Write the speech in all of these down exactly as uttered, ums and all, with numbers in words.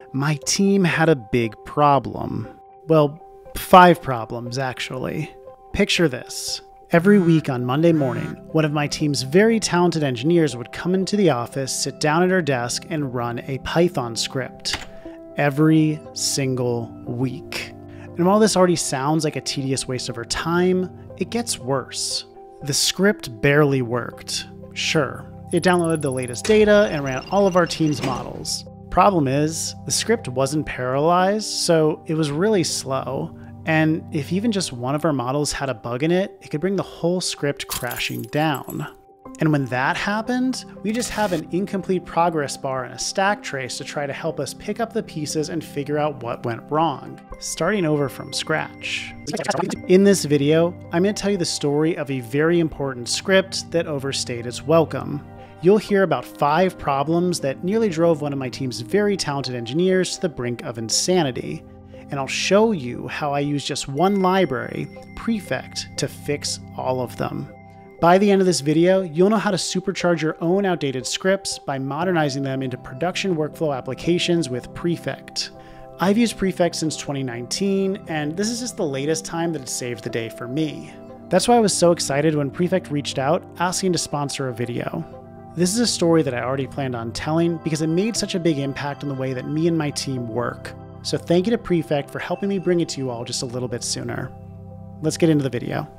My team had a big problem. Well, five problems, actually. Picture this. Every week on Monday morning, one of my team's very talented engineers would come into the office, sit down at her desk, and run a Python script. Every single week. And while this already sounds like a tedious waste of her time, it gets worse. The script barely worked. Sure, it downloaded the latest data and ran all of our team's models. Problem is, the script wasn't parallelized, so it was really slow. And if even just one of our models had a bug in it, it could bring the whole script crashing down. And when that happened, we just have an incomplete progress bar and a stack trace to try to help us pick up the pieces and figure out what went wrong, starting over from scratch. In this video, I'm going to tell you the story of a very important script that overstayed its welcome. You'll hear about five problems that nearly drove one of my team's very talented engineers to the brink of insanity. And I'll show you how I use just one library, Prefect, to fix all of them. By the end of this video, you'll know how to supercharge your own outdated scripts by modernizing them into production workflow applications with Prefect. I've used Prefect since twenty nineteen, and this is just the latest time that it saved the day for me. That's why I was so excited when Prefect reached out asking to sponsor a video. This is a story that I already planned on telling because it made such a big impact on the way that me and my team work. So thank you to Prefect for helping me bring it to you all just a little bit sooner. Let's get into the video.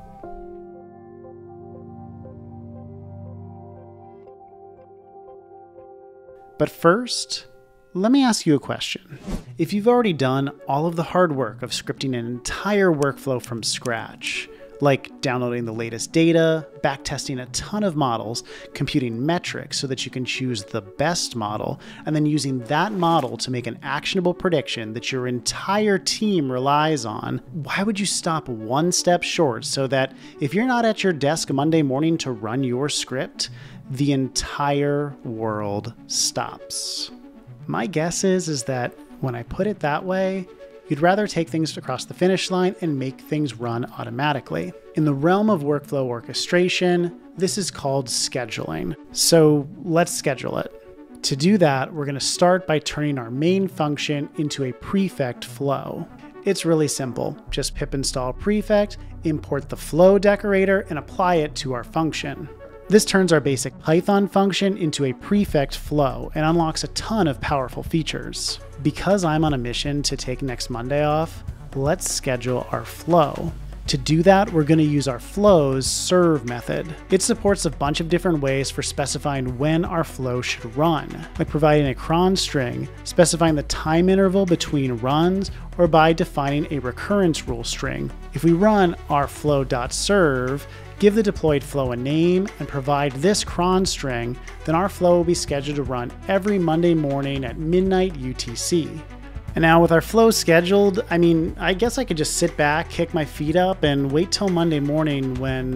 But first, let me ask you a question. If you've already done all of the hard work of scripting an entire workflow from scratch, like downloading the latest data, backtesting a ton of models, computing metrics so that you can choose the best model, and then using that model to make an actionable prediction that your entire team relies on, why would you stop one step short so that if you're not at your desk Monday morning to run your script, the entire world stops? My guess is, is that when I put it that way, you'd rather take things across the finish line and make things run automatically. In the realm of workflow orchestration, this is called scheduling. So let's schedule it. To do that, we're going to start by turning our main function into a Prefect flow. It's really simple. Just pip install Prefect, import the flow decorator, and apply it to our function. This turns our basic Python function into a Prefect flow and unlocks a ton of powerful features. Because I'm on a mission to take next Monday off, let's schedule our flow. To do that, we're going to use our flow's serve method. It supports a bunch of different ways for specifying when our flow should run, like providing a cron string, specifying the time interval between runs, or by defining a recurrence rule string. If we run our flow.serve, give the deployed flow a name, and provide this cron string, then our flow will be scheduled to run every Monday morning at midnight U T C. And now with our flow scheduled, I mean, I guess I could just sit back, kick my feet up, and wait till Monday morning when...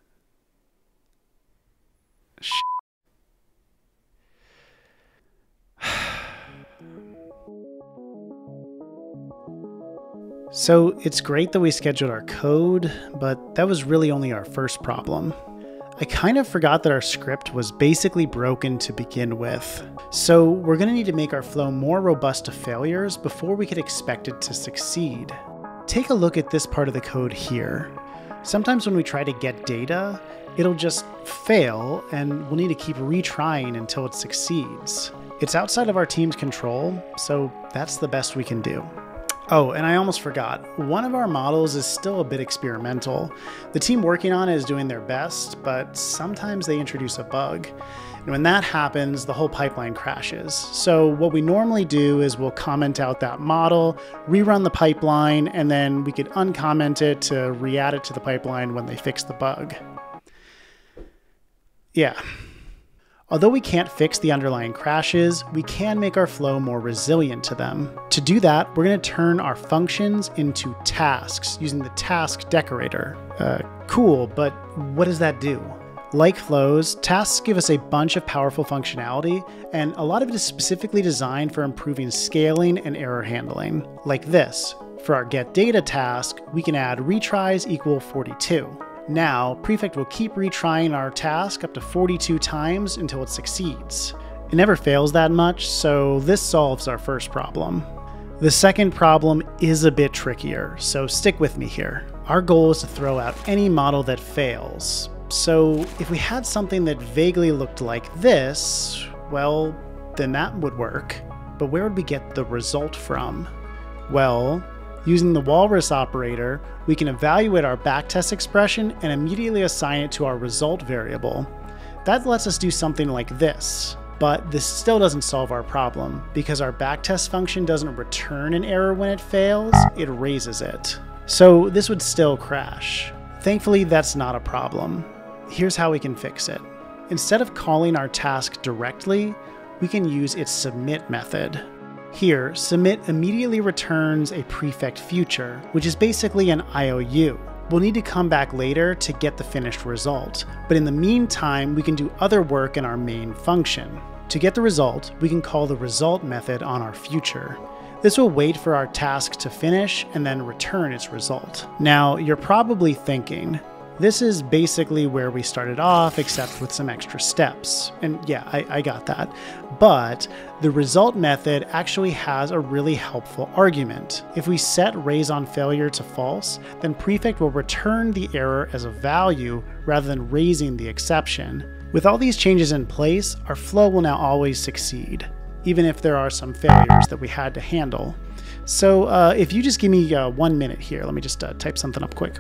Shit. So it's great that we scheduled our code, but that was really only our first problem. I kind of forgot that our script was basically broken to begin with. So we're going to need to make our flow more robust to failures before we could expect it to succeed. Take a look at this part of the code here. Sometimes when we try to get data, it'll just fail and we'll need to keep retrying until it succeeds. It's outside of our team's control, so that's the best we can do. Oh, and I almost forgot, one of our models is still a bit experimental. The team working on it is doing their best, but sometimes they introduce a bug. And when that happens, the whole pipeline crashes. So what we normally do is we'll comment out that model, rerun the pipeline, and then we could uncomment it to re-add it to the pipeline when they fix the bug. Yeah. Although we can't fix the underlying crashes, we can make our flow more resilient to them. To do that, we're going to turn our functions into tasks using the task decorator. Uh, cool, but what does that do? Like flows, tasks give us a bunch of powerful functionality, and a lot of it is specifically designed for improving scaling and error handling. Like this. For our getData task, we can add retries equal forty-two. Now, Prefect will keep retrying our task up to forty-two times until it succeeds. It never fails that much, so this solves our first problem. The second problem is a bit trickier, so stick with me here. Our goal is to throw out any model that fails. So if we had something that vaguely looked like this, well, then that would work. But where would we get the result from? Well, using the walrus operator, we can evaluate our backtest expression and immediately assign it to our result variable. That lets us do something like this. But this still doesn't solve our problem, because our backtest function doesn't return an error when it fails, it raises it. So this would still crash. Thankfully, that's not a problem. Here's how we can fix it. Instead of calling our task directly, we can use its submit method. Here, submit immediately returns a prefect future, which is basically an I O U. We'll need to come back later to get the finished result, but in the meantime, we can do other work in our main function. To get the result, we can call the result method on our future. This will wait for our task to finish and then return its result. Now, you're probably thinking, this is basically where we started off, except with some extra steps. And yeah, I, I got that. But the result method actually has a really helpful argument. If we set raise on failure to false, then Prefect will return the error as a value rather than raising the exception. With all these changes in place, our flow will now always succeed, even if there are some failures that we had to handle. So uh, if you just give me uh, one minute here, let me just uh, type something up quick.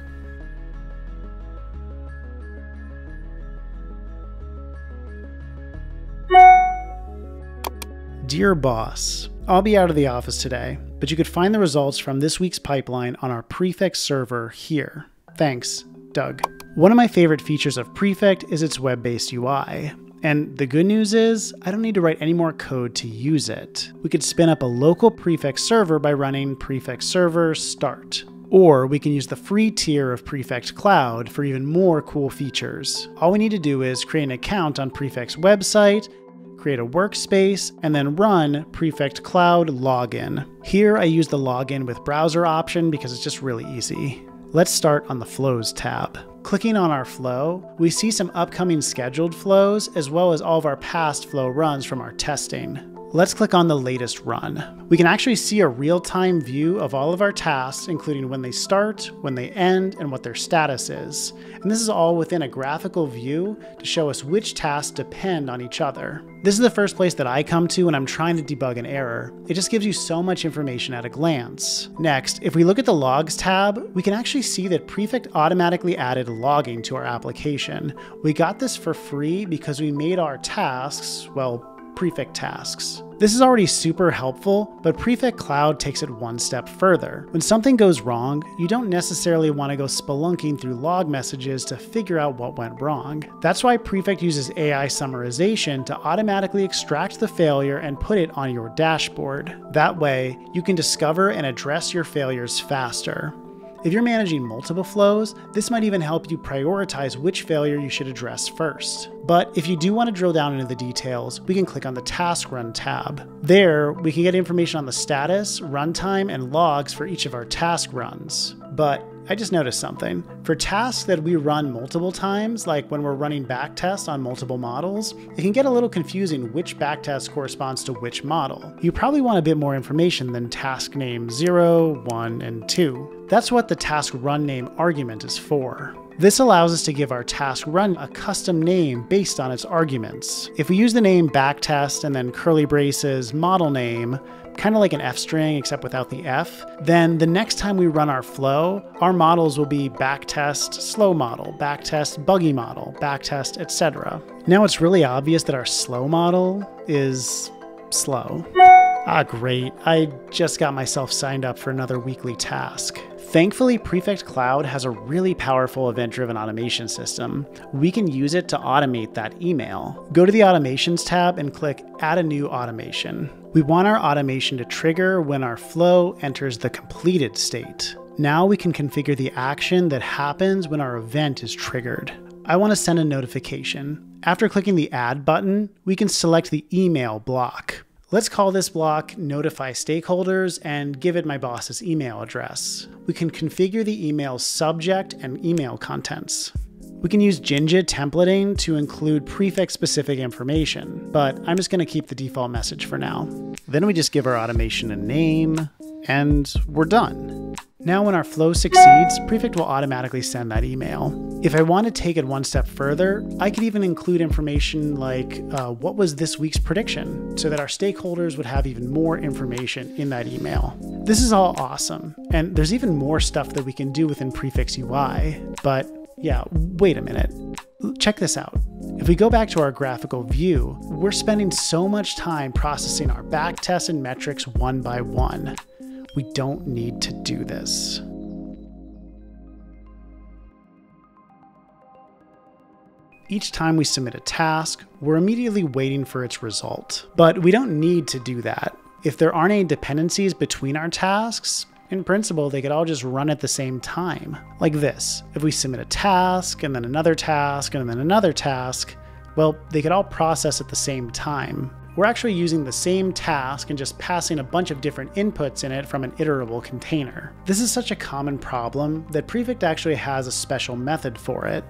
Dear boss, I'll be out of the office today, but you could find the results from this week's pipeline on our Prefect server here. Thanks, Doug. One of my favorite features of Prefect is its web-based U I. And the good news is, I don't need to write any more code to use it. We could spin up a local Prefect server by running prefect server start. Or we can use the free tier of Prefect Cloud for even more cool features. All we need to do is create an account on Prefect's website, create a workspace, and then run Prefect Cloud login. Here I use the login with browser option because it's just really easy. Let's start on the Flows tab. Clicking on our flow, we see some upcoming scheduled flows as well as all of our past flow runs from our testing. Let's click on the latest run. We can actually see a real-time view of all of our tasks, including when they start, when they end, and what their status is. And this is all within a graphical view to show us which tasks depend on each other. This is the first place that I come to when I'm trying to debug an error. It just gives you so much information at a glance. Next, if we look at the Logs tab, we can actually see that Prefect automatically added logging to our application. We got this for free because we made our tasks, well, Prefect tasks. This is already super helpful, but Prefect Cloud takes it one step further. When something goes wrong, you don't necessarily want to go spelunking through log messages to figure out what went wrong. That's why Prefect uses A I summarization to automatically extract the failure and put it on your dashboard. That way, you can discover and address your failures faster. If you're managing multiple flows, this might even help you prioritize which failure you should address first. But if you do want to drill down into the details, we can click on the Task Run tab. There, we can get information on the status, runtime, and logs for each of our task runs. But I just noticed something. For tasks that we run multiple times, like when we're running backtests on multiple models, it can get a little confusing which backtest corresponds to which model. You probably want a bit more information than task name zero, one, and two. That's what the task run name argument is for. This allows us to give our task run a custom name based on its arguments. If we use the name backtest and then curly braces model name, kind of like an F string except without the F, then the next time we run our flow, our models will be backtest slow model, backtest buggy model, backtest, et cetera. Now it's really obvious that our slow model is slow. Ah, great. I just got myself signed up for another weekly task. Thankfully, Prefect Cloud has a really powerful event-driven automation system. We can use it to automate that email. Go to the Automations tab and click Add a new automation. We want our automation to trigger when our flow enters the completed state. Now we can configure the action that happens when our event is triggered. I want to send a notification. After clicking the Add button, we can select the email block. Let's call this block Notify Stakeholders and give it my boss's email address. We can configure the email's subject and email contents. We can use Jinja templating to include prefect-specific information, but I'm just going to keep the default message for now. Then we just give our automation a name, and we're done. Now when our flow succeeds, Prefect will automatically send that email. If I want to take it one step further, I could even include information like uh, what was this week's prediction, so that our stakeholders would have even more information in that email. This is all awesome, and there's even more stuff that we can do within Prefect's U I, but yeah, wait a minute. Check this out. If we go back to our graphical view, we're spending so much time processing our backtests and metrics one by one. We don't need to do this. Each time we submit a task, we're immediately waiting for its result. But we don't need to do that. If there aren't any dependencies between our tasks, in principle, they could all just run at the same time. Like this. If we submit a task, and then another task, and then another task, well, they could all process at the same time. We're actually using the same task and just passing a bunch of different inputs in it from an iterable container. This is such a common problem that Prefect actually has a special method for it,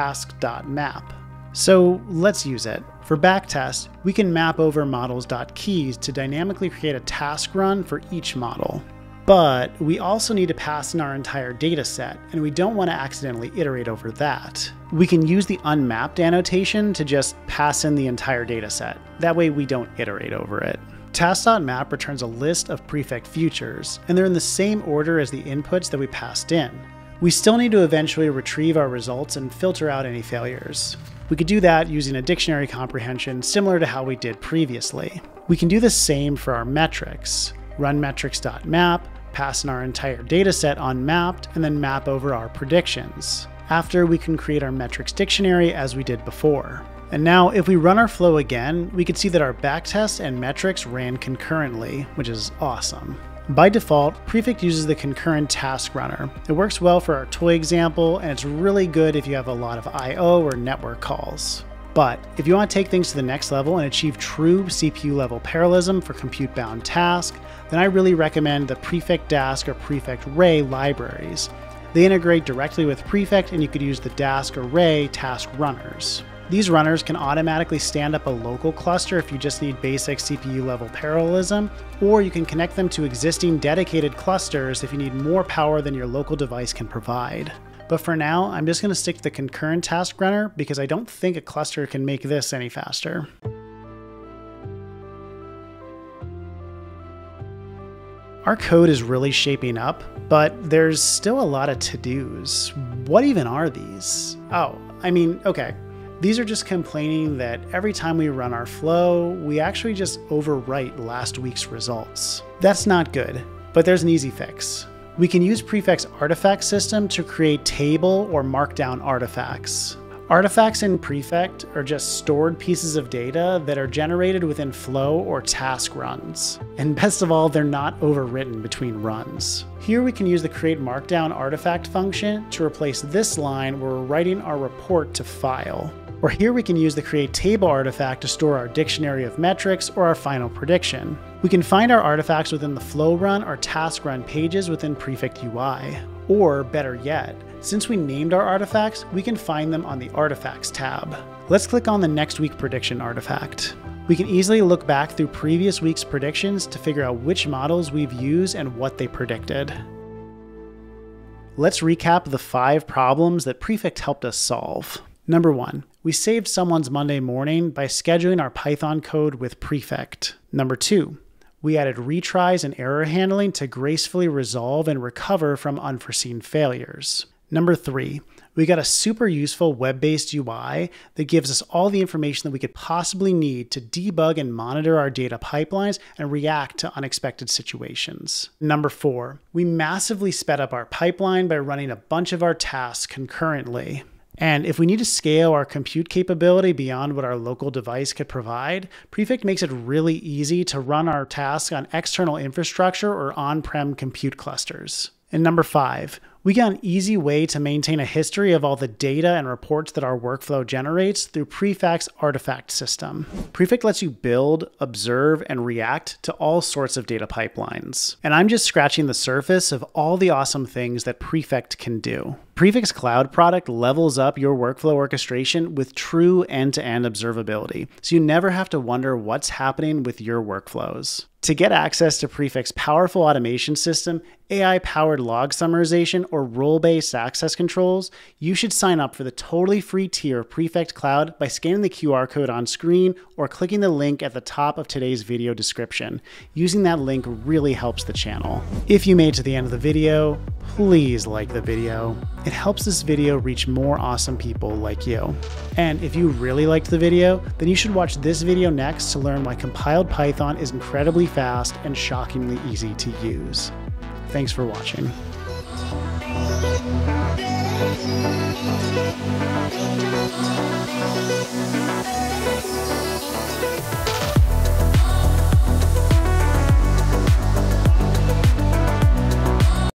task.map. So let's use it. For backtest, we can map over models.keys to dynamically create a task run for each model. But we also need to pass in our entire data set, and we don't want to accidentally iterate over that. We can use the unmapped annotation to just pass in the entire data set. That way we don't iterate over it. Task.map returns a list of prefect futures, and they're in the same order as the inputs that we passed in. We still need to eventually retrieve our results and filter out any failures. We could do that using a dictionary comprehension similar to how we did previously. We can do the same for our metrics. Run metrics.map, pass in our entire dataset unmapped, and then map over our predictions. After, we can create our metrics dictionary as we did before. And now, if we run our flow again, we can see that our backtest and metrics ran concurrently, which is awesome. By default, Prefect uses the concurrent task runner. It works well for our toy example, and it's really good if you have a lot of I O or network calls. But if you want to take things to the next level and achieve true C P U level parallelism for compute-bound tasks, then I really recommend the Prefect Dask or Prefect Ray libraries. They integrate directly with Prefect, and you could use the Dask or Ray task runners. These runners can automatically stand up a local cluster if you just need basic C P U level parallelism, or you can connect them to existing dedicated clusters if you need more power than your local device can provide. But for now, I'm just going to stick to the concurrent task runner because I don't think a cluster can make this any faster. Our code is really shaping up, but there's still a lot of to-dos. What even are these? Oh, I mean, okay. These are just complaining that every time we run our flow, we actually just overwrite last week's results. That's not good, but there's an easy fix. We can use Prefect's artifact system to create table or markdown artifacts. Artifacts in Prefect are just stored pieces of data that are generated within flow or task runs. And best of all, they're not overwritten between runs. Here we can use the create markdown artifact function to replace this line where we're writing our report to file. Or here we can use the create table artifact to store our dictionary of metrics or our final prediction. We can find our artifacts within the flow run or task run pages within Prefect U I. Or better yet, since we named our artifacts, we can find them on the Artifacts tab. Let's click on the next week prediction artifact. We can easily look back through previous week's predictions to figure out which models we've used and what they predicted. Let's recap the five problems that Prefect helped us solve. Number one, we saved someone's Monday morning by scheduling our Python code with Prefect. Number two, we added retries and error handling to gracefully resolve and recover from unforeseen failures. Number three, we got a super useful web-based U I that gives us all the information that we could possibly need to debug and monitor our data pipelines and react to unexpected situations. Number four, we massively sped up our pipeline by running a bunch of our tasks concurrently. And if we need to scale our compute capability beyond what our local device could provide, Prefect makes it really easy to run our tasks on external infrastructure or on-prem compute clusters. And number five, We got an easy way to maintain a history of all the data and reports that our workflow generates through Prefect's artifact system. Prefect lets you build, observe, and react to all sorts of data pipelines. And I'm just scratching the surface of all the awesome things that Prefect can do. Prefect's cloud product levels up your workflow orchestration with true end-to-end observability, so you never have to wonder what's happening with your workflows. To get access to Prefect's powerful automation system, A I-powered log summarization, or role-based access controls, you should sign up for the totally free tier of Prefect Cloud by scanning the Q R code on screen or clicking the link at the top of today's video description. Using that link really helps the channel. If you made it to the end of the video, please like the video. It helps this video reach more awesome people like you. And if you really liked the video, then you should watch this video next to learn why compiled Python is incredibly fast and shockingly easy to use. Thanks for watching.